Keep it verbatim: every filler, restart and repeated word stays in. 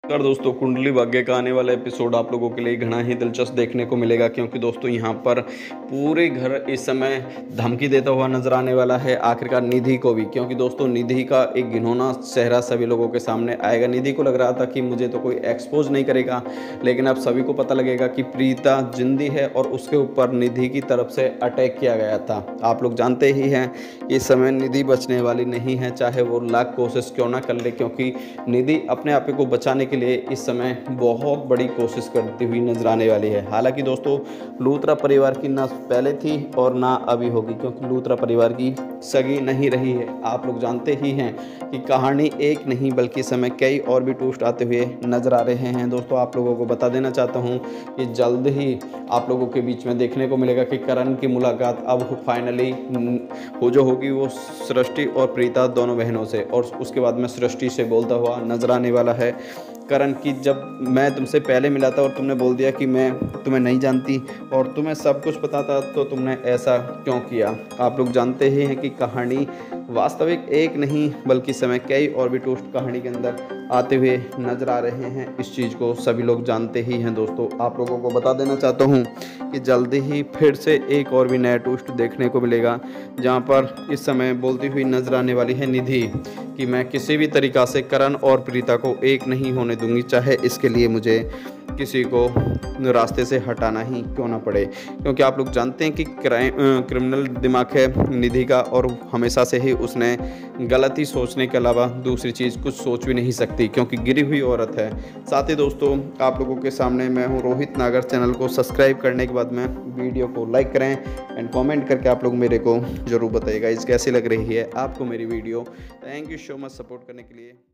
नमस्कार दोस्तों, कुंडली भाग्य का आने वाला एपिसोड आप लोगों के लिए घना ही दिलचस्प देखने को मिलेगा, क्योंकि दोस्तों यहाँ पर पूरे घर इस समय धमकी देता हुआ नजर आने वाला है, आखिरकार निधि को भी। क्योंकि दोस्तों निधि का एक घिनौना चेहरा सभी लोगों के सामने आएगा। निधि को लग रहा था कि मुझे तो कोई एक्सपोज नहीं करेगा, लेकिन अब सभी को पता लगेगा कि प्रीता जिंदी है और उसके ऊपर निधि की तरफ से अटैक किया गया था। आप लोग जानते ही हैं कि इस समय निधि बचने वाली नहीं है, चाहे वो लाख कोशिश क्यों ना कर ले, क्योंकि निधि अपने आप को बचाने के लिए इस समय बहुत बड़ी कोशिश करती हुई नजर आने वाली है। हालांकि दोस्तों लूथरा परिवार की ना पहले थी और ना अभी होगी, क्योंकि लूथरा परिवार की सगी नहीं रही है। आप लोग जानते ही हैं कि कहानी एक नहीं बल्कि इस समय कई और भी ट्विस्ट आते हुए नजर आ रहे हैं। दोस्तों आप लोगों को बता देना चाहता हूं कि जल्द ही आप लोगों के बीच में देखने को मिलेगा कि करण की मुलाकात अब फाइनली हो जो होगी वो सृष्टि और प्रीता दोनों बहनों से, और उसके बाद में सृष्टि से बोलता हुआ नजर आने वाला है करण की, जब मैं तुमसे पहले मिला था और तुमने बोल दिया कि मैं तुम्हें नहीं जानती और तुम्हें सब कुछ पता था, तो तुमने ऐसा क्यों किया। आप लोग जानते ही हैं कि कहानी वास्तविक एक नहीं बल्कि समय कई और भी ट्विस्ट कहानी के अंदर आते हुए नजर आ रहे हैं। इस चीज़ को सभी लोग जानते ही हैं। दोस्तों आप लोगों को बता देना चाहता हूँ कि जल्दी ही फिर से एक और भी नया ट्विस्ट देखने को मिलेगा, जहाँ पर इस समय बोलती हुई नजर आने वाली है निधि कि मैं किसी भी तरीक़ा से करण और प्रीता को एक नहीं होने दूंगी, चाहे इसके लिए मुझे किसी को रास्ते से हटाना ही क्यों ना पड़े। क्योंकि आप लोग जानते हैं कि क्राइम क्रिमिनल दिमाग है निधि का, और हमेशा से ही उसने गलत ही सोचने के अलावा दूसरी चीज़ कुछ सोच भी नहीं सकती, क्योंकि गिरी हुई औरत है। साथ ही दोस्तों आप लोगों के सामने मैं हूँ रोहित नागर। चैनल को सब्सक्राइब करने के बाद में वीडियो को लाइक करें एंड कॉमेंट करके आप लोग मेरे को ज़रूर बताइएगा इस कैसी लग रही है आपको मेरी video. Thank you so much support करने के लिए।